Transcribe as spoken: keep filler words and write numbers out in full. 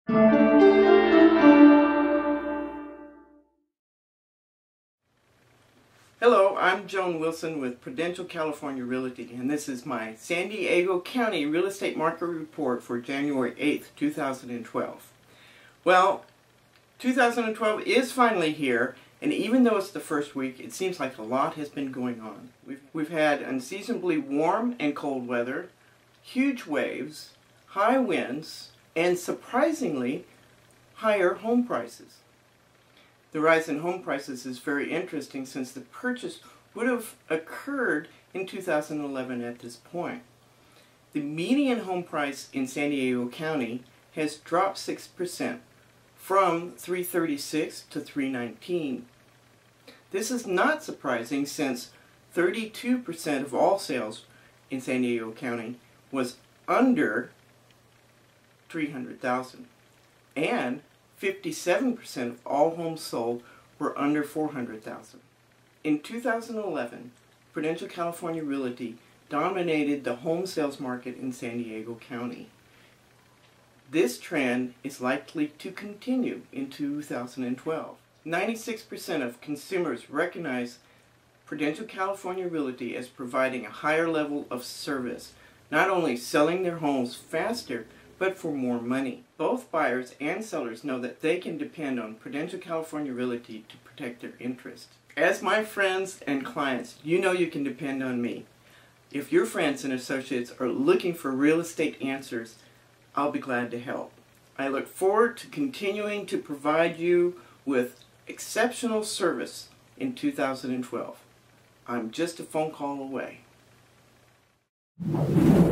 Hello, I'm Joan Wilson with Prudential California Realty, and this is my San Diego County Real Estate Market Report for January eighth, two thousand twelve. Well, two thousand twelve is finally here, and even though it's the first week, it seems like a lot has been going on. We've, we've had unseasonably warm and cold weather, huge waves, high winds, and surprisingly, higher home prices. The rise in home prices is very interesting since the purchase would have occurred in two thousand eleven at this point. The median home price in San Diego County has dropped six percent from three thirty-six to three nineteen. This is not surprising since thirty-two percent of all sales in San Diego County was under three hundred thousand dollars and fifty-seven percent of all homes sold were under four hundred thousand dollars. In two thousand eleven, Prudential California Realty dominated the home sales market in San Diego County. This trend is likely to continue in two thousand twelve. ninety-six percent of consumers recognize Prudential California Realty as providing a higher level of service, not only selling their homes faster, but for more money. Both buyers and sellers know that they can depend on Prudential California Realty to protect their interest. As my friends and clients, you know you can depend on me. If your friends and associates are looking for real estate answers, I'll be glad to help. I look forward to continuing to provide you with exceptional service in two thousand twelve. I'm just a phone call away.